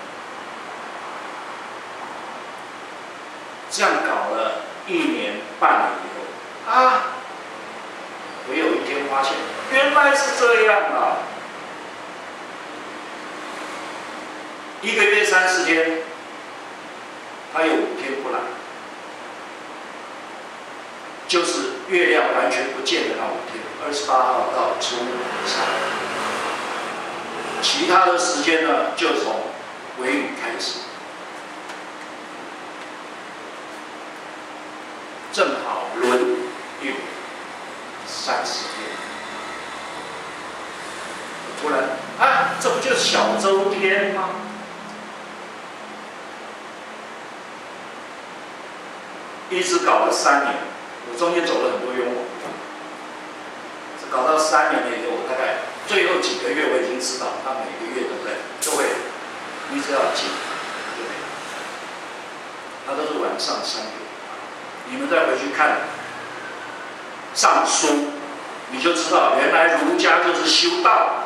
这样搞了一年半了以后，啊，我有一天发现，原来是这样啊！一个月三十天。他有五天不来，就是月亮完全不见的那五天，二十八号到初五上。其他的时间呢，就从微雨开始，正好轮一轮三十天。突然，啊，这不就是小周天吗？一直搞了三年，我中间走了很多冤枉路，搞到三年了以后，我大概最后几个月我已经知道，他每个月都在都会，你只要进，对不对？他都是晚上三点，你们再回去看上书，你就知道原来儒家就是修道，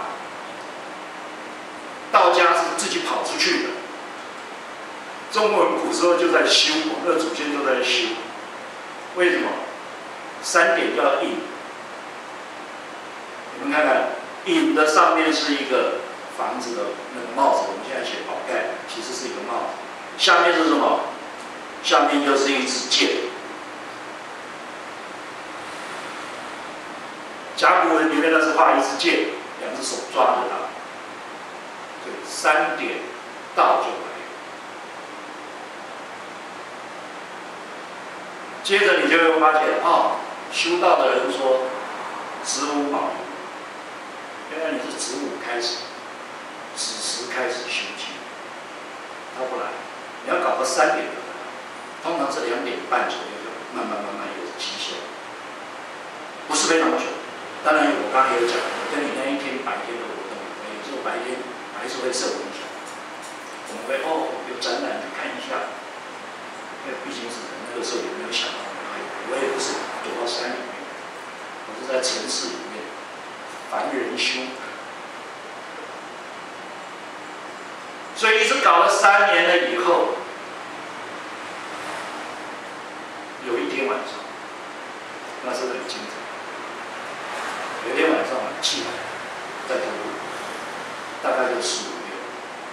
道家是自己跑出去的。中国人古时候就在修，我们的祖先就在修。为什么？三点要印。你们看看，印的上面是一个房子的那个帽子，我们现在写宝盖，其实是一个帽子。下面是什么？下面就是一支箭。甲骨文里面那是画一支箭，两只手抓着它。对，三点到就来。接着你就会发现，哦，修道的人说子午卯寅，原来你是子午开始，子时开始修经，他不来，你要搞到三点的，通常是两点半左右就慢慢慢慢有绩效，不是非常久。当然，我刚才有讲，跟你那一天白天的活动，有时候白天还是会受影响。我们会哦有展览去看一下，因为毕竟是。那个时候也没有想到，我也不是躲到山里面，我是在城市里面，凡人修，所以一直搞了三年了以后，有一天晚上，那是很精彩。 有一天晚上气来，在头部，大概就四五月。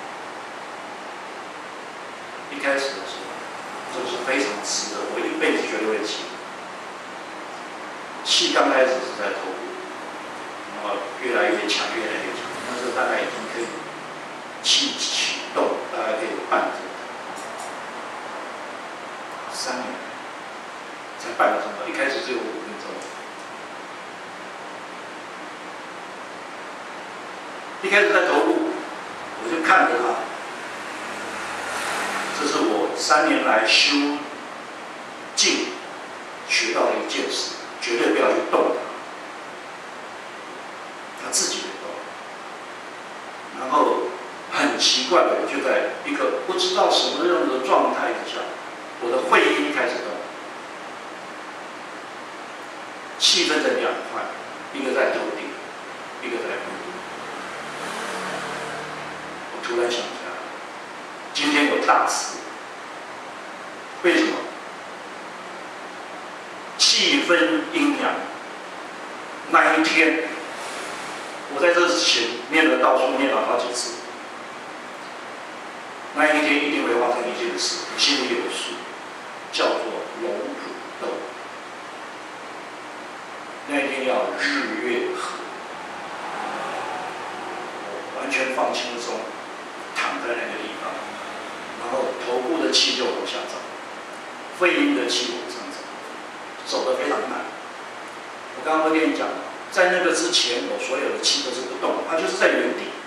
一开始的时候，这是非常值得，我一辈子绝对会气。气刚开始是在头部，然后越来越强，越来越强，但是大概已经可以气启动，大概可以半个钟头，三年才半个钟头，一开始只有五分钟。一开始在头部，我就看着他，这是我三年来修静学到的一件事，绝对不要去动它，他自己会动。然后很奇怪的，就在一个不知道什么样的状态之下，我的会阴开始动，气分成两块，一个在头顶，一个在腹部。我突然想起来，今天有大事，为什么？气分阴阳，那一天，我在这之前念了道书，念了好几次。那一天一定会发生一件事，心里有数，叫做龙虎斗。那一天要日月合，我完全放轻松，躺在那个地方，然后头部的气就往下走，肺阴的气往上走，走得非常慢。我刚刚跟你讲，在那个之前，我所有的气都是不动，它就是在原地。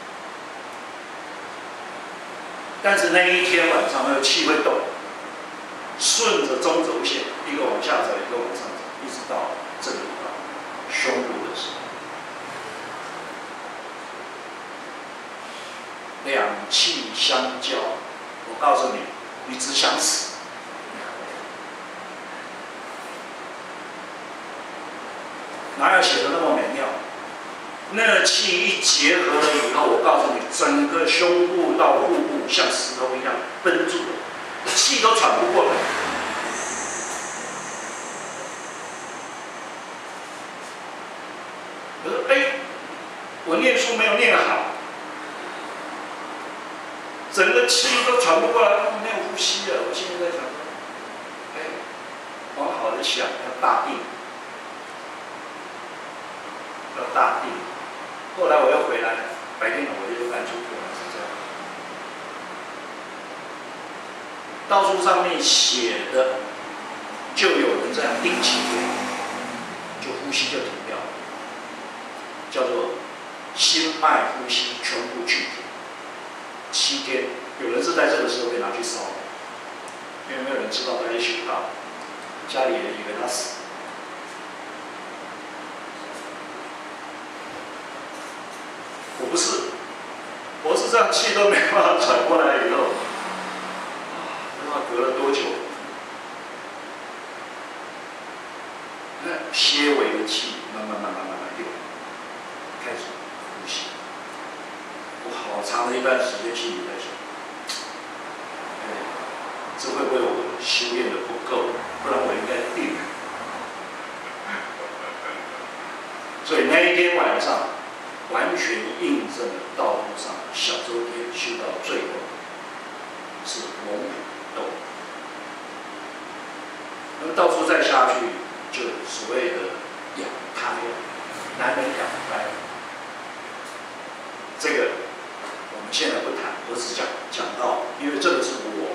但是那一天晚上，那个气会动，顺着中轴线，一个往下走，一个往上走，一直到这个地方，胸部的时候，两气相交。我告诉你，你只想死。哪有写的那么美妙？那气一结合了以后，我告诉你，整个胸部到腹部像石头一样绷住了，气都喘不过来。我说：“哎，我念书没有念好，整个气都喘不过来，没有呼吸了。”我现在在想，哎，往好的想，要大定，要大定。后来我又回来，白天我就搬出去了，是这样。道书上面写的，就有人这样定气，就呼吸就停掉了，叫做心脉呼吸全部去停，七天。有人是在这个时候被拿去烧，因为没有人知道他也学到，家里人以为他死。我不是，我是这样气都没办法喘过来以后，不知道隔了多久，那些微的气慢慢慢慢慢慢又开始呼吸。我好长的一段时间心里在想，哎，这会不会我修炼的不够？不然我应该定。所以那一天晚上，完全印证了道路上小周天修到最后是龙虎斗。那么到处再下去，就所谓的养胎，男人养胎，这个我们现在不谈，我只讲讲到，因为这个是我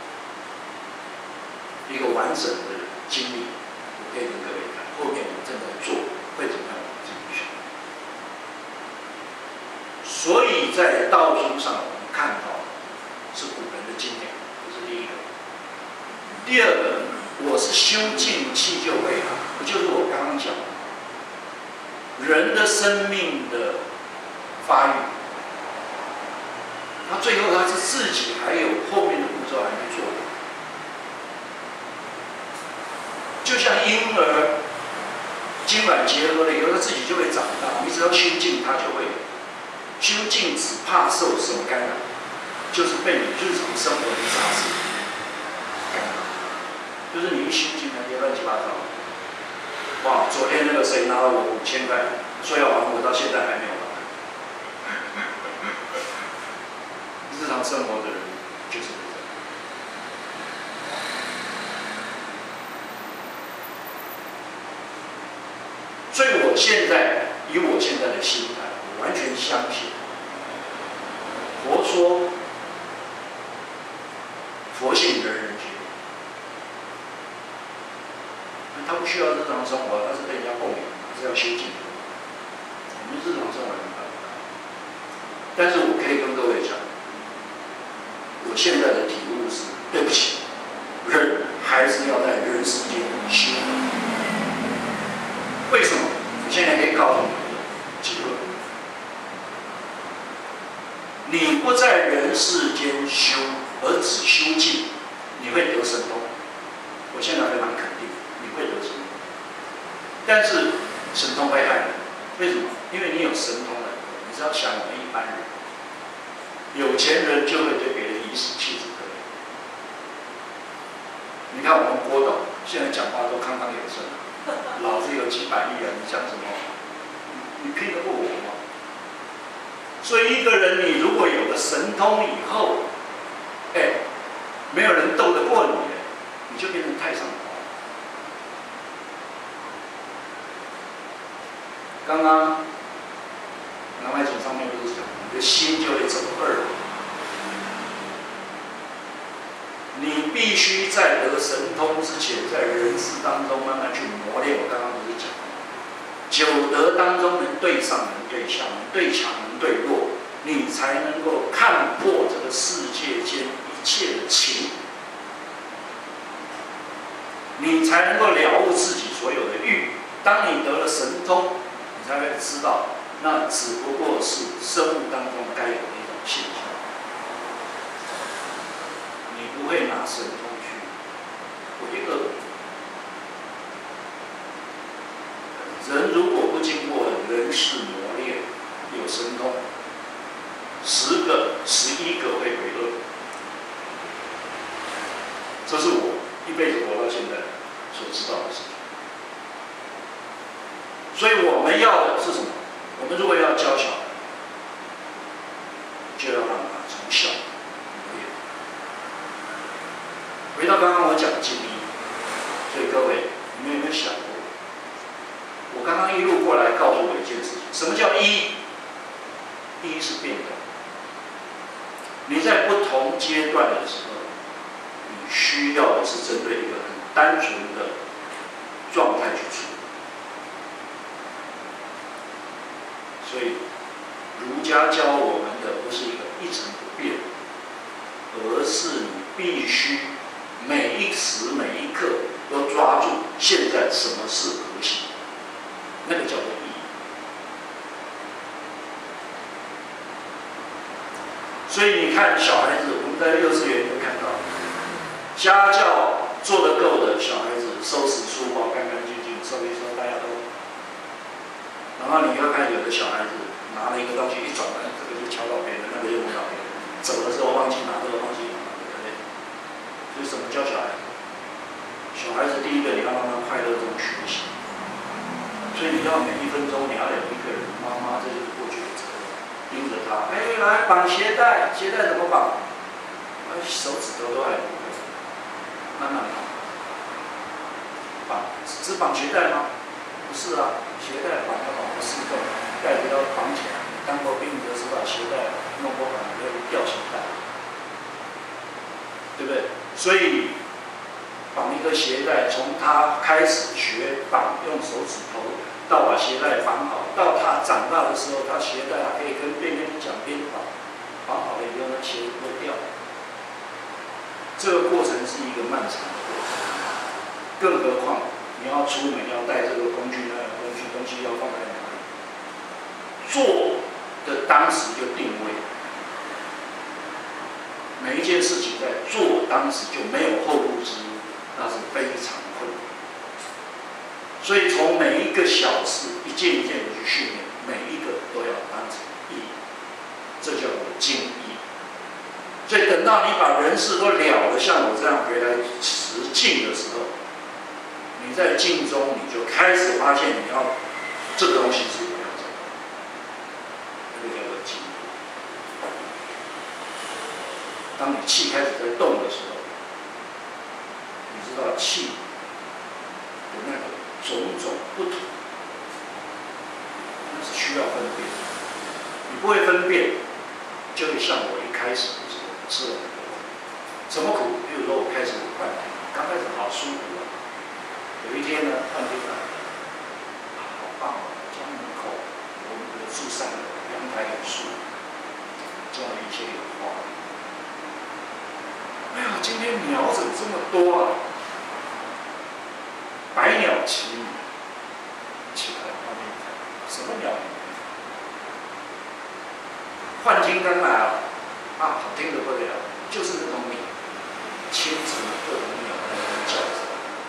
一个完整的经历，我可以跟各位谈。后面我们正在做，会怎么样？所以在道书上，我们看到是古人的经典，这是第一个。第二个，我是修静气就会好，不就是我刚刚讲的，人的生命的发育，他最后他是自己还有后面的步骤还没做。就像婴儿精卵结合了以后，他自己就会长大，你只要修静，他就会有。修静只怕受什么干扰？就是被你日常生活的杂事干扰。就是你一修静，那些乱七八糟， 哇，昨天那个谁拿了我五千块，说要还我，到现在还没有还。日常生活的人就是这样。所以我现在以我现在的心态，我完全相信，佛说佛性人人皆有。他不需要日常生活，他是被人家供养，他是要修行的。我们日常生活没办法。但是我可以跟各位讲，我现在的体悟是：对不起，人还是要在人世间修。为什么？我现在可以告诉你结论：你不在人世间修，而只修静，你会得神通。我现在还蛮肯定。你会得神通，但是神通会害人，为什么？因为你有神通了，你只要想我们一般人，有钱人就会对别人颐使气指可怜。你看我们郭董现在讲话都康康有声，老子有几百亿啊，你讲什么？你拼得过我吗？所以一个人你如果有了神通以后，哎，没有人斗得过你，你就变成太上皇。刚刚南怀瑾上面不是讲，你的心就会走二。你必须在得神通之前，在人世当中慢慢去磨练。我刚刚不是讲，九德当中能对上，能对下，能对强，能对弱，你才能够看破这个世界间一切的情，你才能够了悟自己所有的欲。当你得了神通，你才会知道，那只不过是生物当中该有的一种现象。你不会拿神通去为恶。人如果不经过人世磨练，有神通，十个、十一个会为恶。这是我一辈子活到现在所知道的事情。所以我们要的是什么？我们如果要教小孩，就要让他从小磨练。回到刚刚我讲静义，所以各位，你们有没有想过？我刚刚一路过来告诉我一件事情：什么叫一？一是变动。你在不同阶段的时候，你需要的是针对一个很单纯的状态去处理。所以，儒家教我们的不是一个一成不变，而是你必须每一时每一刻都抓住现在什么是核心，那个叫做意义。所以你看小孩子，我们在幼稚园都看到，家教做得够的小孩子，收拾书包干干净净，收一收，大家都。然后你要看有的小孩子拿了一个东西一转弯，这个就敲到别人，那个就碰到别人，走的时候忘记拿这个，忘记拿那个，对不对？所以怎么教小孩？小孩子第一个你要让他快乐中学习，所以你要每一分钟你要有一个人，妈妈这就是过去的责任，盯着他，哎，来绑鞋带，鞋带怎么绑？哎，手指头都还不会，慢慢绑。绑只绑鞋带吗？不是啊。鞋带绑要绑个四个，带子要绑起来。当过兵的时候，把鞋带弄不好要掉鞋带，对不对？所以绑一个鞋带，从他开始学绑，用手指头，到把鞋带绑好，到他长大的时候，他鞋带还可以跟边跟你讲边绑，绑好了以后，那鞋子不会掉。这个过程是一个漫长的过程，更何况你要出门要带这个工具，那个工具东西要放在哪里？做的当时就定位，每一件事情在做当时就没有后顾之忧，那是非常困难。所以从每一个小事一件一件的去训练，每一个都要当成义，这叫做精义。所以等到你把人事都了了，像我这样回来持静的时候， 你在静中，你就开始发现你要这个东西是我要做，这个叫做静。当你气开始在动的时候，你知道气的那个种种不同，那是需要分辨。你不会分辨，就会像我一开始的时候吃了很多苦，什么苦？比如说我开始有幻听，刚开始好舒服啊，有一天呢，幻听来了，啊，好棒哦！家门口我们的树上阳台有树，种了一些有花。哎呀，今天鸟怎么这么多啊？百鸟齐鸣，起来外面看，什么鸟？幻听刚来啊，啊，好听得不得了，就是那种鸟，千层各种鸟在那叫着，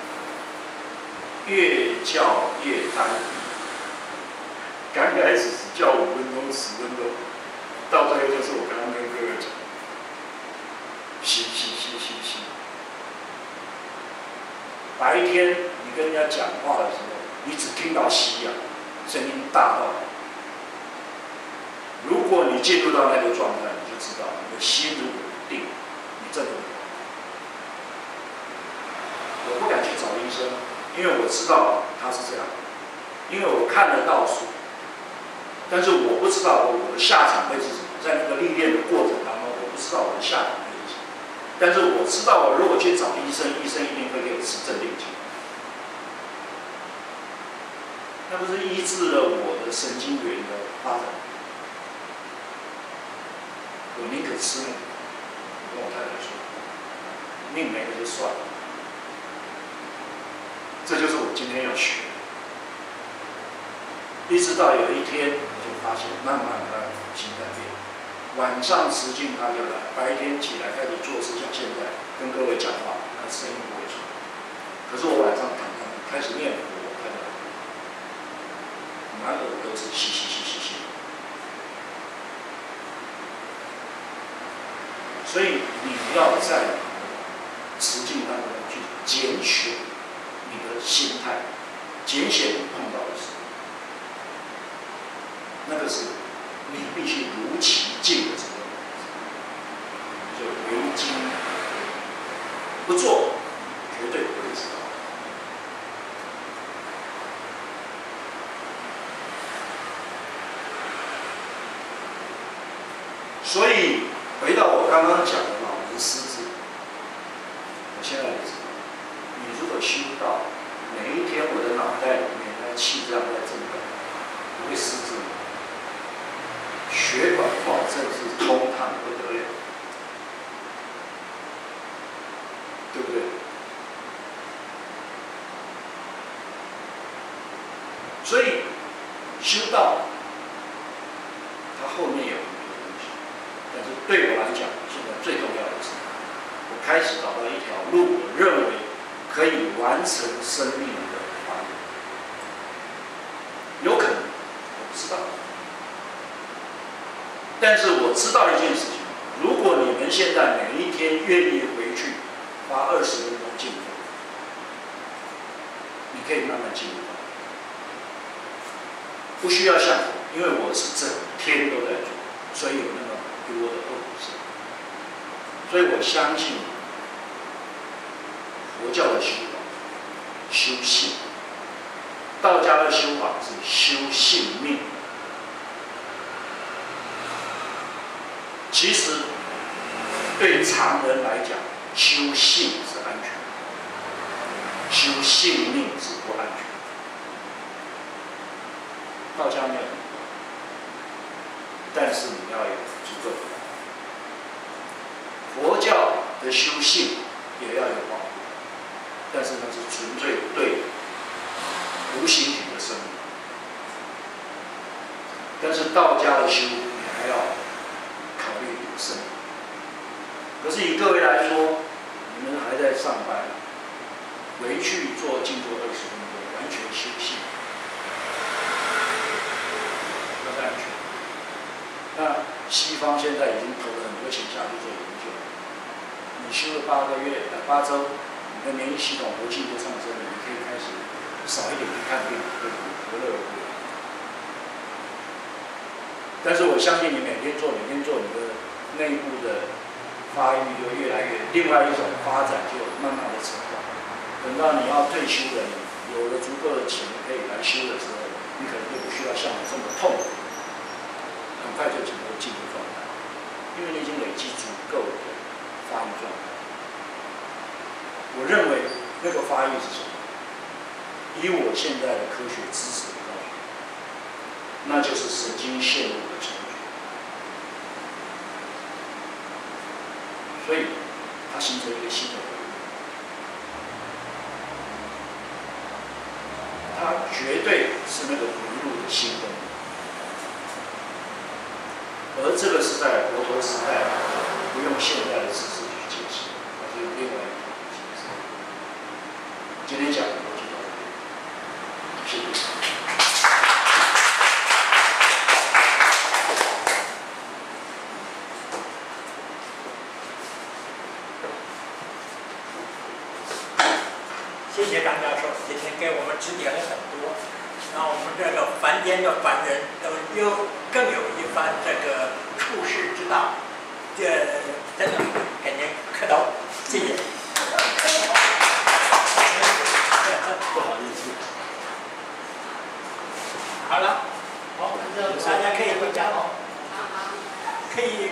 越叫越单一。刚开始只叫五分钟、十分钟，到最后就是我刚刚跟各位讲，嘻嘻嘻嘻嘻。白天你跟人家讲话的时候，你只听到嘻呀，声音大到。如果你进入到那个状态，你就知道你的心如果不定，你真的会。我不敢去找医生，因为我知道他是这样，因为我看得到书，但是我不知道我的下场会是什么。在那个历练的过程当中，我不知道我的下场会是什么。但是我知道，我如果去找医生，医生一定会给我吃镇定剂。那不是医治了我的神经元的发展？我宁可吃那个。我跟我太太说，命没了就算了。这就是我今天要学的。一直到有一天，我就发现慢慢的心改变。晚上持静他就来，白天起来开始做事，像现在跟各位讲话，他声音不会出。可是我晚上躺上开始念佛，我看到满耳都是嘻嘻嘻嘻嘻。所以你要在持静当中去拣选你的心态，拣选你碰到的事，那个是你必须如其境的这个，就为经不做，绝对不会知道。所以回到我刚刚讲的脑门失智，我现在也知道，你如果修到每一天我的脑袋里面那气这样在震动，不会失智。血管保证是通畅不得了，对不对？所以修道，它后面有很多东西，但是对我来讲，现在最重要的是，我开始找到一条路，我认为可以完成生命的发展。有可能，我不知道。但是我知道一件事情，如果你们现在每一天愿意回去花二十分钟静坐，你可以慢慢进入到，不需要像我，因为我是整天都在做，所以有那么多的恶事。所以我相信佛教的修法，修性；道家的修法是修性命。其实，对常人来讲，修性是安全的，修性命是不安全的。道家没有，但是你要有足够的。佛教的修性也要有保护，但是那是纯粹对无形体的生命。但是道家的修，你还要考虑有生命。可是以各位来说，你们还在上班，回去做静坐二十分钟，完全休息，那是安全。那西方现在已经投了很多钱下去做研究，你修了八个月、八周，你你的免疫系统活气就上升了，你可以开始少一点去看病，可以何乐而不为？但是我相信你每天做，每天做，你的内部的发育就越来越，另外一种发展就慢慢的成长。等到你要退休了，你有了足够的钱可以来修的时候，你可能就不需要像我这么痛，很快就整个进入状态，因为你已经累积足够的发育状态。我认为那个发育是什么？以我现在的科学知识来告诉你，那就是神经线路的重组。所以它形成一个新的回路，它绝对是那个回路的新根。而这个是在佛陀时代不用现在的知识去解释，它是用另外一种解释。今天讲的就到这里，谢谢。 谢谢张教授，今天给我们指点了很多，让我们这个凡间的凡人都有更有一番这个处世之道。这真的给您磕头，谢谢。